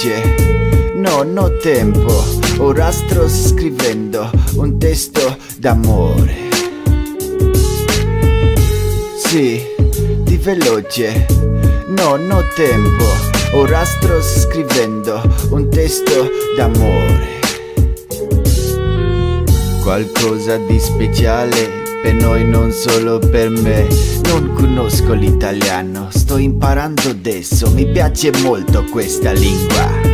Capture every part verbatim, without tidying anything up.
veloce, non ho tempo. Ora sto scrivendo un testo d'amore. Sì, di veloce, non ho tempo. Ora sto scrivendo un testo d'amore. Qualcosa di speciale per noi, non solo per me. Non conosco l'italiano, sto imparando adesso. Mi piace molto questa lingua.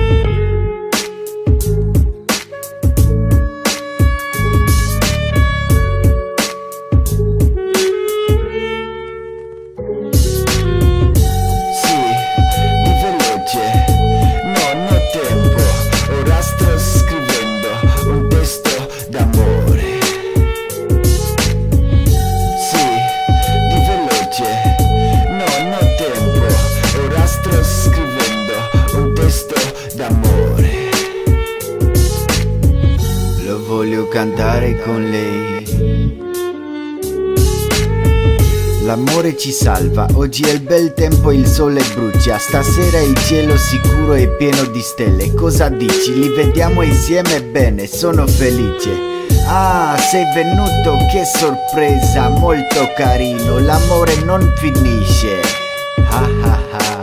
Voglio cantare con lei. L'amore ci salva, oggi è il bel tempo, il sole brucia. Stasera il cielo sicuro è pieno di stelle. Cosa dici? Li vediamo insieme bene, sono felice. Ah, sei venuto, che sorpresa, molto carino. L'amore non finisce. Ah ah ah.